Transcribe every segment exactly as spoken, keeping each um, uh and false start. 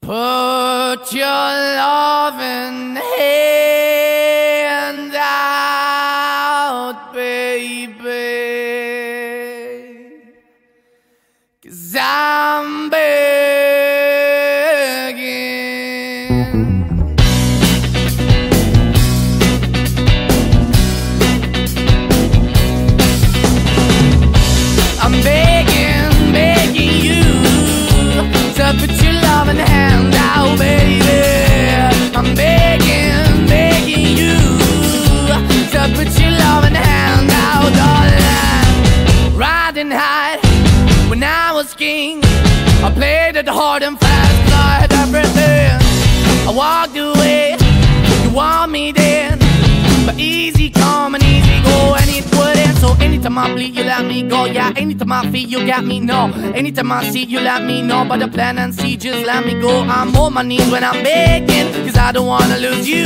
Put your loving hand out, baby, 'cause I'm begging. I'm begging, begging you to put your loving hand out, baby. I'm begging, begging you to put your loving hand out, darling. Riding high when I was king, I played it hard and fast, 'cause I had everything. I walked away, you want me then, but easy come and easy go, and it wouldn't. So anytime I bleed, you let me go. Yeah, anytime I feel, you got me, no. Anytime I see, you let me know. But the plan and see, just let me go. I'm on my knees when I'm begging, 'cause I don't wanna lose you.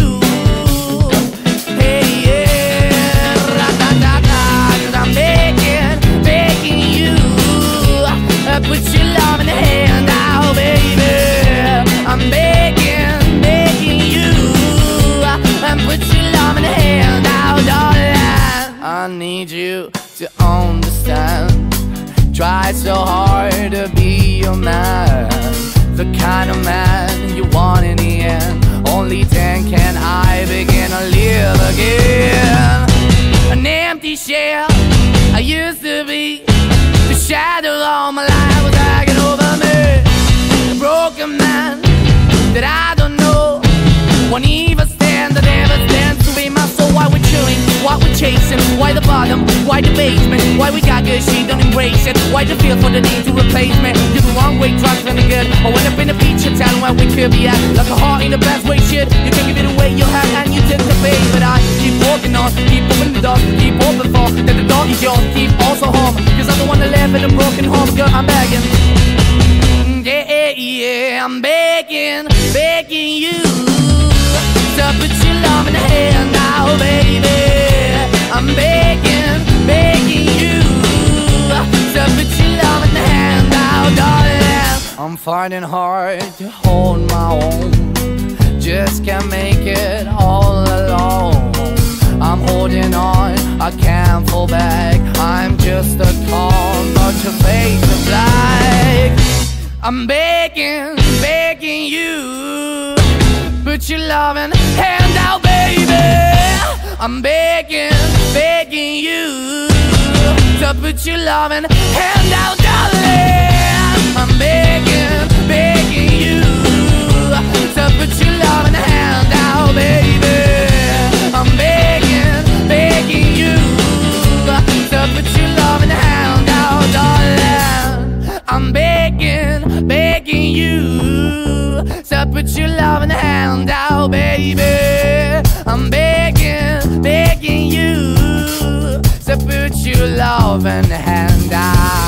Hey, yeah, ratatata, 'cause I'm begging, begging you, uh, put your love in the hand out, baby. I'm begging, begging you, uh, and put your love in the hand out, darling. I need you to understand. Try so hard to be your man, the kind of man you want in the end. Only then can I begin to live again. An empty shell I used to be, the shadow all my life was hanging over me. A broken man that I don't know, won't even stand, that never stands to be my soul. Why we're chilling, why we're chasing, why the bottom, why the basement, why we got good, she don't embrace it, why the feel for the need to replace me. You're the wrong way, trying to the good. I went up in a feature town where we could be at, like a heart in the best way, shit. You can give it away, you have, and you take the bait. But I keep walking on, keep open the door, keep open for that the door is yours, keep also home, 'cause I'm the one that live in a broken home. Girl, I'm begging, yeah, yeah, yeah, I'm begging, begging you to put your love in the hand now, baby. I'm begging, begging you to put your love in the hand now, darling. I'm finding hard to hold my own, just can't make it all alone. I'm holding on, I can't fall back, I'm just a call, not your face of black. I'm begging, begging you, put your loving hand out, baby. I'm begging, begging you to put your loving hand out, darling. I'm begging, begging you to put your loving hand out, baby. I'm begging, begging you to put your loving hand out, darling. I'm begging, begging you to put your loving hand out, baby. I'm begging, begging you to put your loving hand out.